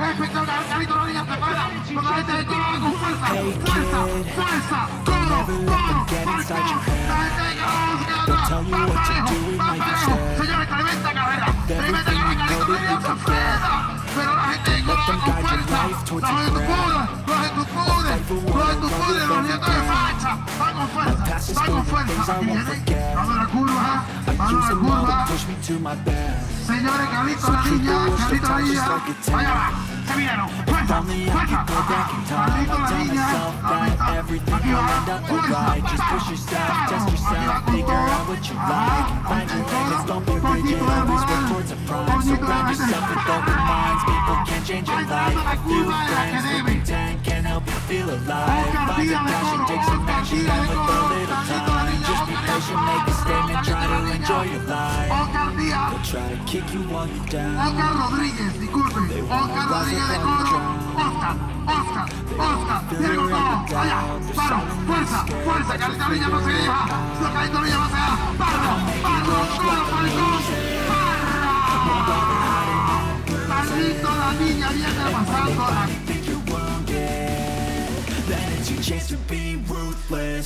Espectacular, Carlito la niña se para. Con la gente de coro va con fuerza. Fuerza, fuerza. Coro, coro, marcó. La gente de coro se queda atrás. Va parejo. Señores, tremenda carrera. Tremenda carrera, Carlito la niña se frena. Pero la gente de coro va con fuerza. La gente de coro, los nietos de facha. Va con fuerza, va con fuerza. Y viene, dando la curva, dando la curva. Señores, Carlito la niña, allá va, se vinieron, fuerza, fuerza, Carlito la niña, aquí va, fuerza, aquí va con todo, poquito de moral, poquito de mente, ahí está dando la curva de la que debe, Oscar Díaz de coro, Oscar Díaz de coro, Carlito la niña, Oscar Díaz, Oscar Rodríguez, disculpe, Oscar Rodríguez de coro, Oscar, viene con todo, allá, paro, fuerza, fuerza, Carlito la niña no se deja, Carlito la niña no se deja, barro, coro, falcón, barra, Carlito la niña viene pasando la... Chance to be ruthless.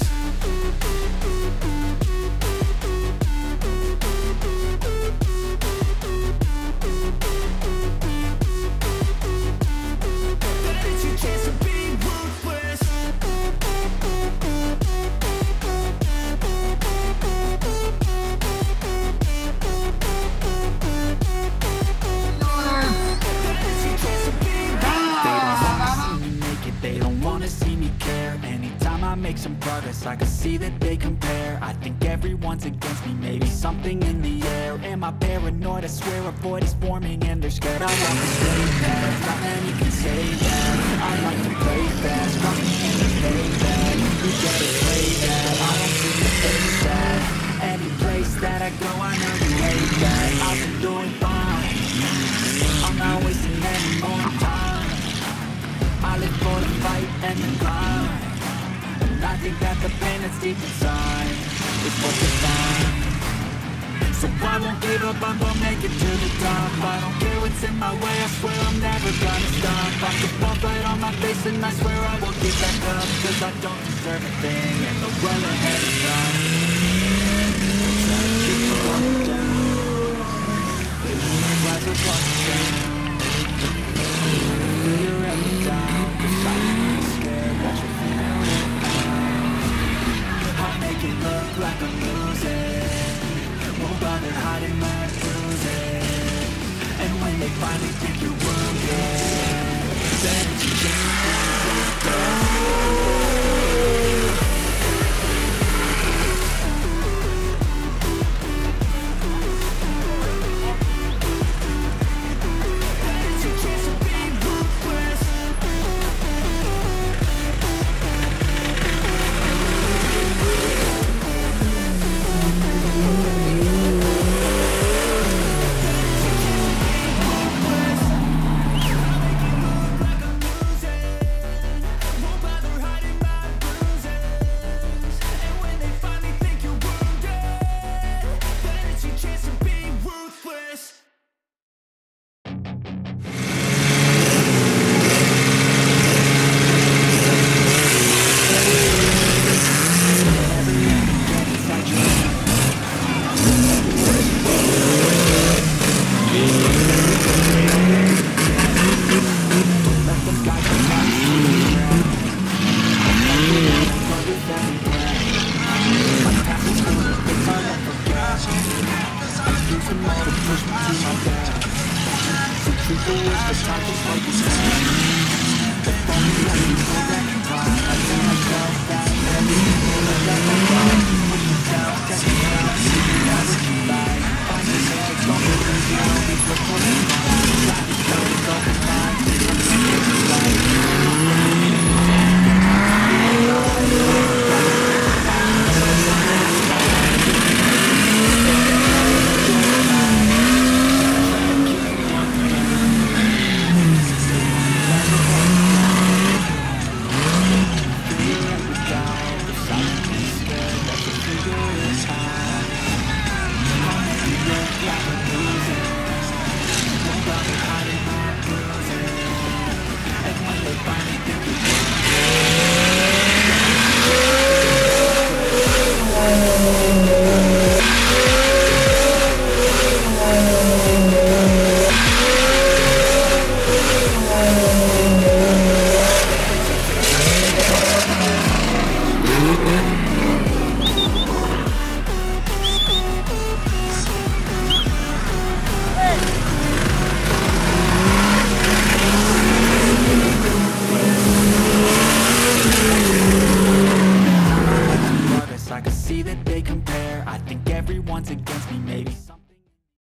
Make some progress, I can see that they compare. I think everyone's against me, maybe something in the air. Am I paranoid? I swear a void is forming and they're scared. I want to stay fast, not many can say that. I like to play fast, running in the payback. You better play that, I don't see the face that. Any place that I go, I know you hate that. I've been doing fine, I'm not wasting any more time. I live for the fight and the climb. I think that the pain that's deep inside is what defines. So I won't give up, I'm gonna make it to the top. I don't care what's in my way, I swear I'm never gonna stop. I can fall right on my face and I swear I won't get back up. Cause I don't deserve a thing and the well ahead is done. I'll try to keep you going down. Rise up on the ground. Feel your every down. Cause I ain't scared that you're feeling it. I'll make it look like I'm losing. Won't bother hiding my bruises. And when they finally think you're wounded, then you just go. Don't